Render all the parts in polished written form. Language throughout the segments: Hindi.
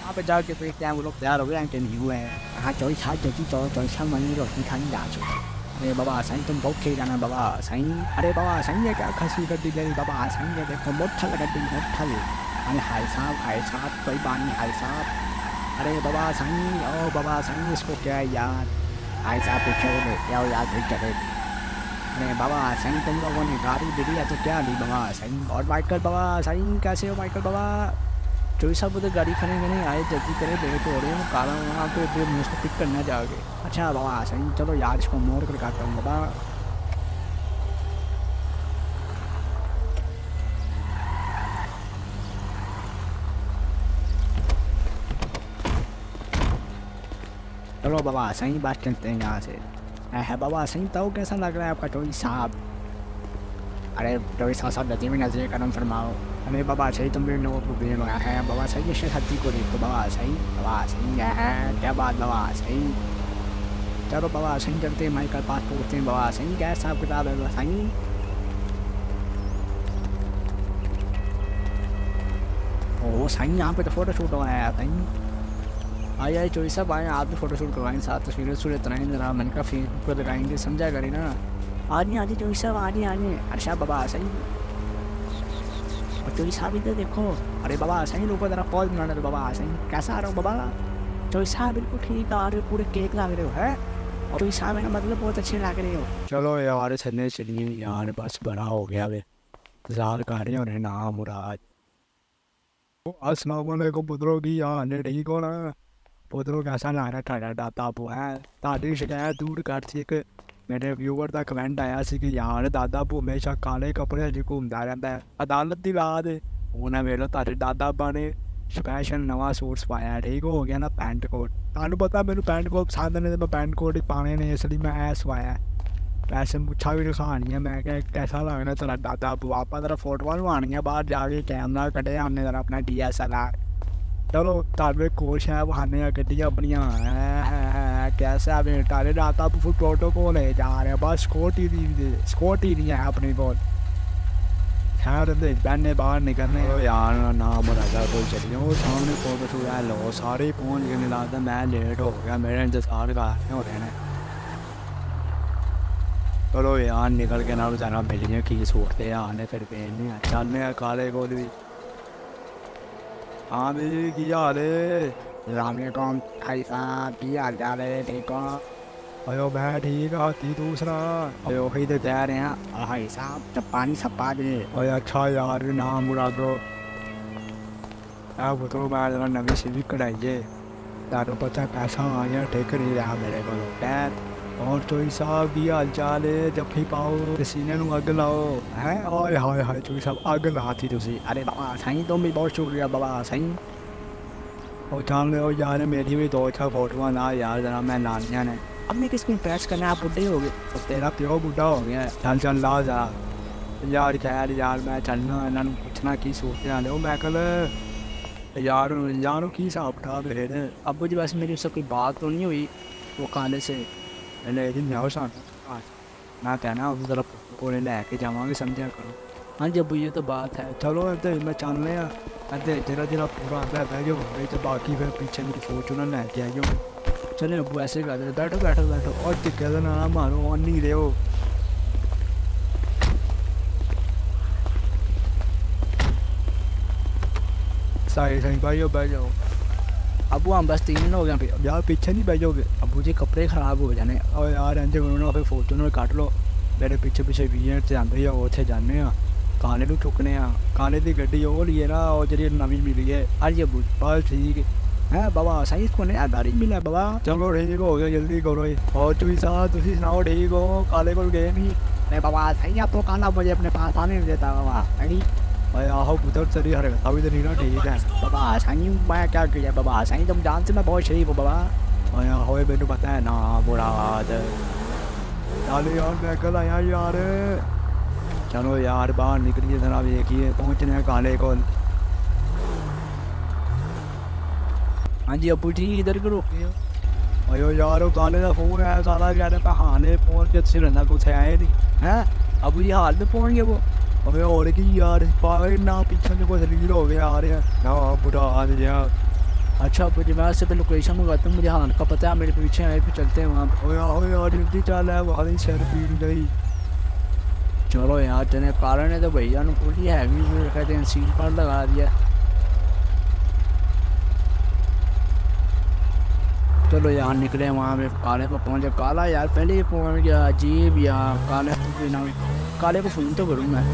वहाँ पे जाके देखते हैं वो लोग तैयार हो गए हैं कि नहीं हुए हैं। हाँ चौबीस सात जल्दी चौबीस मनी रोटी खानी जा चुका। अरे बाबा सही तुम बहुत खेल जाना बाबा सही। अरे बाबा सही है क्या खसी कर दी मेरी बाबा सही है देखो मोठल कर दी मोठल। अरे हाय साहब कोई बानी हाय साहब। अरे बाबा सही ओ बाबा सही इसको क्या है यार हाय साहब पीछे वो लेते आओ यार फिर चले। अरे बाबा सही तुम लोगों ने गाड़ी दे दी है तो क्या ली बाबा सही। और माइकल बाबा सही कैसे हो माइकल बाबा। जो सब उधर गाड़ी खड़े नहीं आए जल्दी करे लेट हो रहे हो कारण वहाँ पे फिर मुझको पिक करना जाओगे। अच्छा बाबा सही चलो यार इसको मोड़ कर काटता हूँ बाबा। चलो बाबा सही बात करते हैं यहाँ से। है बाबा सही तो कैसा लग रहा है आपका चौधरी साहब। अरे चौधरी साहब नदी में नजर करम फरमाओ। अरे बाबा सही तुम मेरे लोगों को भी लगाया है बाबा सही इसे हत्ती को देखो बाबा सही है क्या बात बाबा सही। चलो बाबा सही चलते हैं माइकल पास पहुँचते हैं बाबा सही क्या हिसाब किताब है बाबा सही। ओह सही यहाँ पे तो फोटो शूट हो रहा है सही। आइए चौधरी साहब आए आप भी फोटो शूट करवाएंगे साथ तस्वीरें सूरत बनाएंगे जरा मन का फेसबुक पर लगाएंगे समझा करें ना। आने चौधरी साहब आने अच्छा बाबा सही। और चौधरी साहब इधर देखो। अरे बाबा सही लोग जरा पॉज बनाना तो बाबा सही कैसा आ रहा हो बाबा। चौधरी साहब बिल्कुल ठीक आ रहे हो पूरे केक लग रहे हो है। और चौधरी साहब मेरा मतलब बहुत अच्छे लग रहे हो। चलो यार चलने चलिए यार बस बड़ा हो गया वे जार कर रहे हो नाम मुराद। अस्सलाम वालेकुम पुत्रों की यार ठीक हो ना। पुत्रों कैसा लग रहा है दादा अबू है ताड़ी शिकायत दूर कर सी कि मेरे व्यूवर का कमेंट आया सी कि यार दादा अबू हमेशा काले कपड़े च घूमता रहता है अदालत की रात उन्हें वेलो तारे दादा अब्बा ने स्पैशल नवा सूट सवाया ठीक हो गया ना पैंट कोट। तुहानू पता मैंने पैंट कोट पसंद नहीं मैं पैंट कोट ही पाने ने इसलिए मैं ऐ सवाया वैसे मुच्छा भी दिखानी है मैं क्या कैसा लगना तेरा दादा अबू आप तेरा फोटो लवानियां बाहर जाके कैमरा कटे हमने जरा अपना DSLR। चलो तारे कोच है वहाने गड्डियाँ अपनियाँ कैसे अभी तारे दादा अबू प्रोटोकॉल है जा रहे हैं बस स्कूटी नहीं है अपनी कोल खैर बहने बाहर निकलने यार नाम राजा कोई चलिए वो सामने फोटो शूट लो सारे पहुँच गए नहीं लगता मैं लेट हो गया मेरे इंतजार कर हो रहे हैं। चलो यार निकल के ना जाना मिलिए की सूटते यार ने फिर पहनने चलने काले कोल भी। हाँ भी की हाल है राम भाई साहब की हाल चाल है ठीक हो। अयो मैं ठीक आती दूसरा अयो ही तो कह रहे हैं भाई साहब जब पानी सब पा दे। अरे अच्छा यार नाम उड़ा दो अब तो मैं जरा नवी सीवी कढ़ाइए तारो पता पैसा आ गया ठीक नहीं रहा मेरे को पैर। और चौधरी साहब की हाल चाल है जफ्फी पाओ सीने में अग लाओ है हाय हाय हाय चौधरी साहब अग लाती तुसी। अरे बाबा सही तुम भी बहुत शुक्रिया बाबा सही। और जान लो यार मेरी भी दो अच्छा फोटो ना यार जरा मैं लानिया ने अब मैं किसको इम्प्रेस करना आप बुढ़े हो गए तो तेरा प्यो बुढ़ा हो गया चल ला जा यार खैर यार मैं चलना इन्होंने पूछना की सोचते हैं मैं कल यार यारों की हिसाब किताब फिर अब जी बस मेरी उससे कोई बात तो नहीं हुई वो काले से मैं कहना उस तरफ पूरे लैके जावांगे समझा करो। हाँ जी अबू ये तो बात है चलो इधर मैं चलने तेरा तेरा पूरा आता है बह तो बाकी फिर पीछे मेरी फॉर्चूनर लैके आई हो। चले अबू ऐसे कर दे बैठो और टिक्के का ना मारो और नहीं रहे हो। सही भाई बैठ जाओ अबू हम बस 3 दिन हो गए फिर यार पीछे नहीं बैठोगे अबू जी कपड़े खराब हो जाने और यार इंजे करो फिर फॉर्चूनर कट लो मेरे पीछे 20 से आते हैं उत्थे जाने काले नूं चुकने काले की गड्डी वो लिए ना और जी नवी मिली है हाँ जी अबू बस ठीक है बाबा सही इसको नहीं आधारी मिला बाबा। चलो ठीक हो गया जल्दी करो और चौधरी साहब तुम सुनाओ ठीक हो काले को गए नहीं। नहीं बाबा सही आपको काला मुझे अपने पास आने नहीं देता बाबा सही भाई आहो पुत्र तेरी हरकत अभी तो नहीं ना ठीक है बाबा सही मैं क्या किया बाबा सही तुम जानते मैं बहुत शरीफ हूँ बाबा आहो मैंने पता है ना मुराद चलो यार मैं कल आया यार चलो यार बाहर निकलिए जरा देखिए पहुँचने काले को। हाँ जी अबू ठीक इधर को रोके अयो यार वो काले का फोन है सारा कह रहे हाने पहुँच के सिर कुछ आए नहीं हैं अबू जी हाल में पहुँच गए वो अबे और की यार ना पीछे से कोई लीड हो गया आ रहे हैं ना बुरा हाल यार अच्छा अब्बू जी मैं उससे पे लोकेशन मंगाता हूँ, मुझे हाल का पता है, मेरे पीछे आए फिर चलते हैं वहाँ पे। ओए यार जल्दी चल है वहाँ सर पीड़ गई। चलो यार चले, काला ने तो भैया ने फुल हैवी कहते हैं सीट पर लगा दिया। चलो यार निकले वहाँ पे, काले पर पहुँचे। काला यार पहले ही पहुँच गया, अजीब यार। काले को बिना, काले को फ़ोन तो करूँ मैं।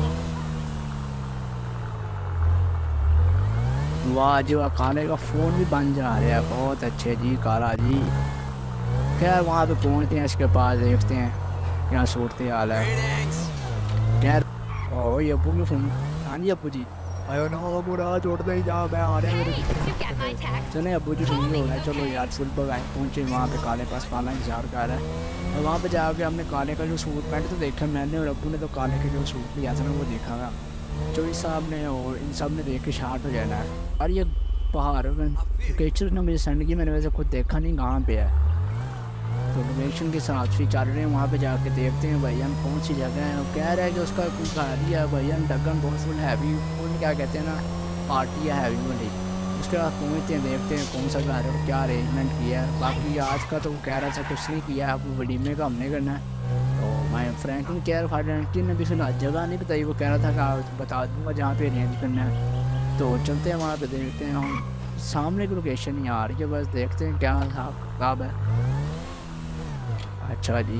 वाह जी वाह, काले का फ़ोन भी बन जा रहा है, बहुत अच्छे जी काला जी। खैर वहाँ पे पहुँचते हैं, इसके पास देखते हैं क्या सूरत हाल है। खैर ओ ये अब्बू की फ़ोन। हाँ जी अब्बू जी। आयो ना बुरा छोड़ दे जा, मैं आ रहा मेरे पीछे। चले अब्बू जी ठीक हो गया। चलो यार फुल बगाए पहुँचे वहाँ पे, काले पास काला इंतजार कर रहा है। और वहाँ पे जाके हमने काले का जो सूट पैंट तो देखा मैंने, और अब्बू ने तो काले के जो सूट लिया था ना वो देखा था। चौधरी साहब ने और इन सब ने देख के शार्ट हो जाना है। और ये पहाड़ लोकेशन ने मुझे सेंड की, मैंने वैसे खुद देखा नहीं कहाँ पे है। तो लोकेशन के साथ ही चल रहे हैं, वहाँ पे जाके देखते हैं भैया कौन सी जगह है। और कह रहा है कि उसका कोई घर ही है भैया, डगन बहुत फुल हैवी, फुल क्या कहते हैं ना पार्टी है हैवी वाली। उसके बाद पहुँचते हैं, देखते हैं कौन सा घर है और क्या अरेंजमेंट किया है। बाकी आज का तो वो कह रहा था कुछ नहीं किया है, अब वलीमे का हमने करना है। तो मैं फ्रैंकलिन केयर फाइडेंटिटी ने भी सुना, जगह नहीं बताई, वो कह रहा था कि बता दूंगा जहाँ पे अरेंज करना है। तो चलते हैं वहाँ पे, देखते हैं। हम सामने की लोकेशन ही आ रही है, बस देखते हैं क्या हिसाब है। अच्छा जी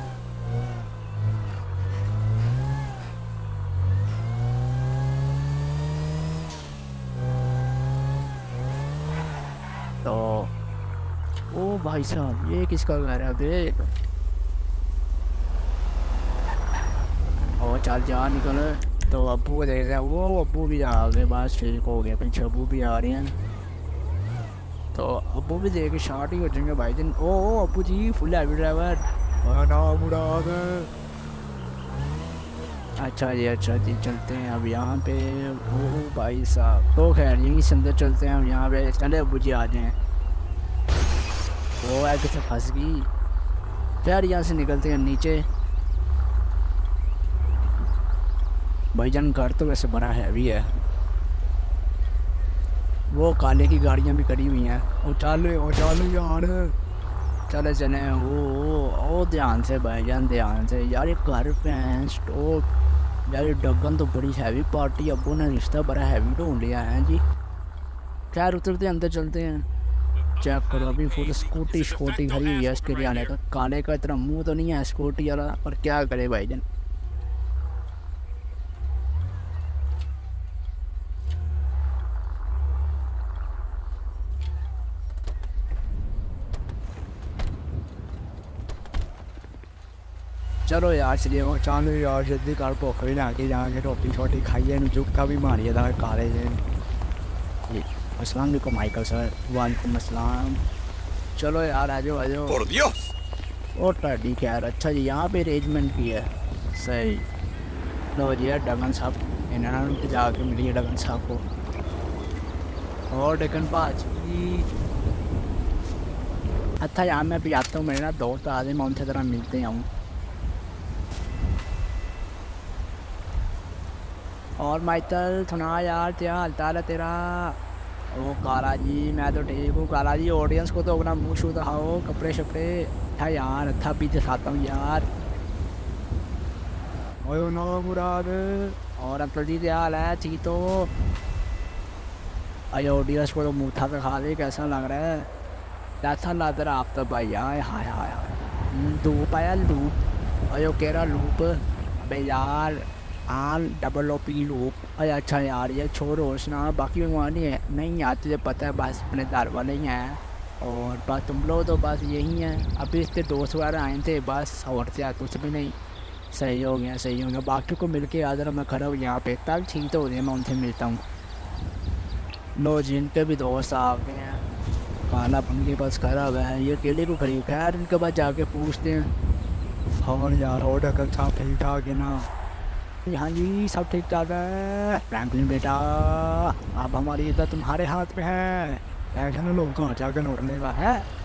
तो ओ भाई साहब ये किसका घर है बे? और चल जा निकल। तो अब्बू को देख रहे हैं, वो अब्बू भी आ गए, बस ठीक हो गया, पीछे अब्बू भी आ रहे हैं। तो अब्बू भी देख के शार्ट ही हो जाएंगे भाई दिन। ओ अब्बू जी फुल हैवी ड्राइवर। आयो ना बुरा आ गए। अच्छा जी चलते हैं अब यहाँ पे। ओ भाई साहब तो खैर यहीं से अंदर चलते हैं हम, यहाँ पे चले अब्बू जी आ जाएँ। वो ऐसे से फंस गई। खैर यहाँ से निकलते हैं नीचे। भाईजान घर तो वैसे बड़ा हैवी है। वो काले की गाड़ियाँ भी करी हुई हैं। ओ चल यार। चले चले ओ ध्यान से भाईजान ध्यान से यार, ये घर पे हैं स्टोव। यार ये डगन तो बड़ी हैवी पार्टी, अब्बू ने रिश्ता बड़ा हैवी ढूंढ लिया है जी। खैर उतरते अंदर चलते हैं। चेक करो अभी फुल स्कूटी खड़ी हुई है इसके आने का। काले का इतना मुंह तो नहीं है स्कूटी वाला, पर क्या करे भाईजान। चलो यार चलिए वो चल यार जल्दी कर, भुख भी लग गई, जाके रोटी शोटी खाइए, जुगता भी मारिए था काले से। जी अस्सलाम वालेकुम माइकल सर। वालेकुम अस्सलाम। चलो यार आ जाओ। ओ टाडी खैर अच्छा जी यहाँ पे अरेंजमेंट की है सही। लो जी यार डगन साहब इन्होंने जाके मिलिए डगन साहब को। और डगन भाजी अच्छा यार मैं भी आता हूँ, मेरे ना दोस्त आ गए, मैं उनसे ज़रा मिलते हूँ। और माइकल सुना यार क्या हालचाल है तेरा? ओ काला जी मैं तो ठीक हूँ काला जी, ऑडियंस को तो अपना मुँह छू दिखाओ, कपड़े शपड़े। अच्छा यार अच्छा भी दिखाता हूँ यार। आयो ना बुरा आ गए। और अंकल जी क्या हाल है? ठीक तो अरे ऑडियंस को तो मुँह था दिखा दे, कैसा लग रहा है? कैसा लग रहा आप तो भाई? Hi hi hi hi loop आया लूप। अयो कह रहा लूप अबे यार ROOP लूप। अरे अच्छा यार ये छोड़ो सुना, बाकी वहाँ नहीं यार तुझे पता है बस अपने घर वाले ही हैं। और बस तुम लोग तो बस यही हैं, अभी इसके दोस्त वगैरह आए थे बस, और क्या कुछ भी नहीं। सही हो गया बाकी को मिल के आ जरा, मैं खड़ा हूँ यहाँ पे, तब ठीक तो हो गया, मैं उनसे मिलता हूँ। लो जिनके भी दोस्त आ गए हैं, खाना बन के पास खड़ा हुआ है, ये अकेले को खड़ी। खैर इनके पास जाके पूछते हैं। हाँ यार और डगन साहब ठीक ठाक है ना? हाँ जी सब ठीक ठाक है। फ्रैंकलिन बेटा अब हमारी इज्जत तुम्हारे हाथ में है। ऐसा ना लोग कहाँ जाकर लौटने का है।